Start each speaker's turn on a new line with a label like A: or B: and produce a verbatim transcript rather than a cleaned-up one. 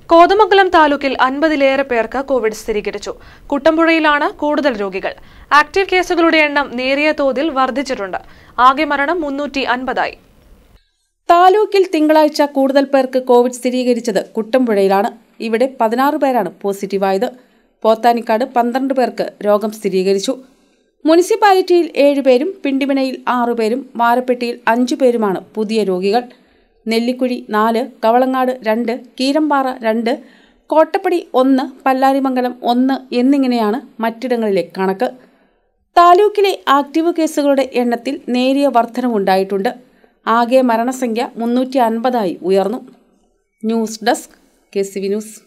A: കോതമംഗലം താലൂക്കിൽ അൻപതിലേറെ പേർക്ക് കോവിഡ് സ്ഥിരീകരിച്ചു. കുട്ടമ്പുഴയിലാണ് കൂടുതൽ രോഗികൾ. ആക്റ്റീവ് കേസുകളുടെ എണ്ണം നേരിയ തോതിൽ വർദ്ധിച്ചിട്ടുണ്ട്. ആകെ മരണം മുന്നൂറ്റി അൻപതായി.
B: താലൂക്കിൽ തിങ്കളാഴ്ച കൂടുതൽ പേർക്ക് കോവിഡ് സ്ഥിരീകരിച്ചത് കുട്ടമ്പുഴയിലാണ്. ഇവിടെ പതിനാറ് പേരാണ് പോസിറ്റീവായത്. പോത്താനിക്കാട് പന്ത്രണ്ട് പേർക്ക് രോഗം സ്ഥിരീകരിച്ചു. മുനിസിപ്പാലിറ്റിയിൽ ഏഴുപേരും പിണ്ടിമനയിൽ ആറുപേരും വാരപ്പെട്ടിയിൽ അഞ്ചു പേരുമാണ് പുതിയ രോഗികൾ. നെല്ലിക്കുഴി നാല്, കവളങ്ങാട് രണ്ട്, കീരമ്പാറ രണ്ട്, കോട്ടപ്പടി ഒന്ന്, പല്ലാരിമംഗലം ഒന്ന് എന്നിങ്ങനെയാണ് മറ്റിടങ്ങളിലെ കണക്ക്. താലൂക്കിലെ ആക്റ്റീവ് കേസുകളുടെ എണ്ണത്തിൽ നേരിയ വർധനവുണ്ടായിട്ടുണ്ട്. ആകെ മരണസംഖ്യ മുന്നൂറ്റി അൻപതായി ഉയർന്നു. News desk K C V news.